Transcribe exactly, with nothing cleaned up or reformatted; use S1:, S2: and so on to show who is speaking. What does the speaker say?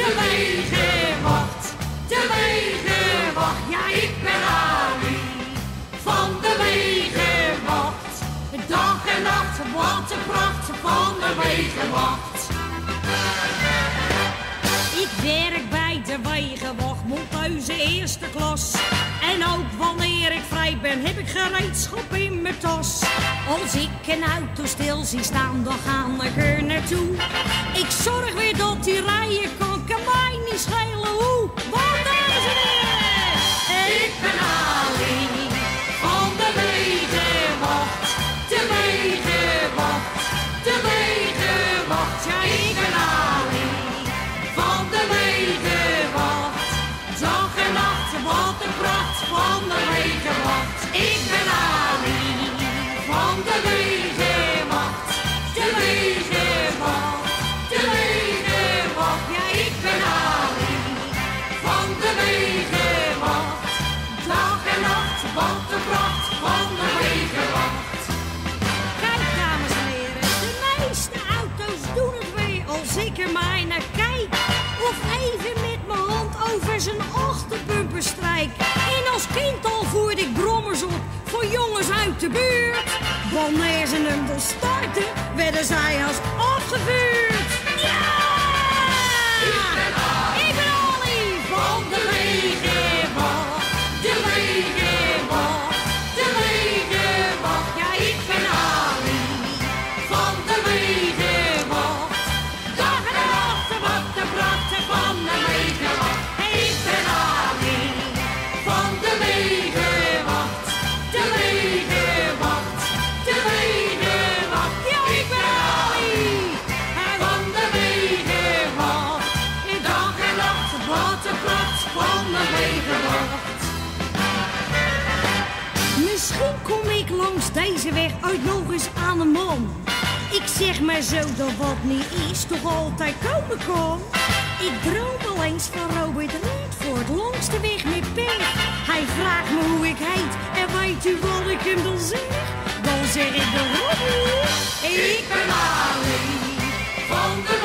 S1: de wegenwacht, de wegenwacht. Ja, ik ben Ali van de wegenwacht. Dag en nacht, wat een pracht van de wegenwacht. Ik werk bij de wegenwacht, Montleuzen eerste klas. En ook wanneer ik vrij ben, heb ik gereedschap in mijn tas. Als ik een auto stil zie staan, dan ga ik er naartoe. Ik zorg weer dat die rijden kan, kan mij niet schelen hoe. Want dames en heren, ik ben Ali van de wegenwacht, de wegenwacht, de wegenwacht. Ja, ik ben Ali van de wegenwacht. Dag en nacht, wat een pracht van de wegenwacht. Ik ben Ali van de wegenwacht, de wegenwacht, de wegenwacht. Ja, ik ben Ali van de wegenwacht. Dag en nacht, wat een pracht van de wegenwacht. Kijk, dames en heren, de meeste auto's doen het weer als ik er maar naar kijk. Of even met mijn hand over zijn achterbumper strijk. En als kind al voerde ik brommers op voor jongens uit de buurt. Wanneer ze hem dan starten, werden zij als afgevuurd. Ja! Ik ben Ali, ik ben Ali van de wegenwacht, de wegenwacht, de wegenwacht. Ja, ik ben Ali van de wegenwacht. Dag en nacht, wat de pracht van de wegenwacht. Ik ben Ali van de wegenwacht, de wegenwacht, de wegenwacht. Ja, ik ben Ali van de wegenwacht. Dag en nacht, wat de pracht van de wegenwacht. Misschien kom ik langs deze weg ooit nog eens aan een man. Ik zeg maar zo dat wat niet is, toch altijd komen kan. Ik droom al eens van Robert Redford langs de weg met pech. Hij vraagt me hoe ik heet en weet u wat ik hem dan zeg? Dan zeg ik de Robbie. Ik ben Ali van de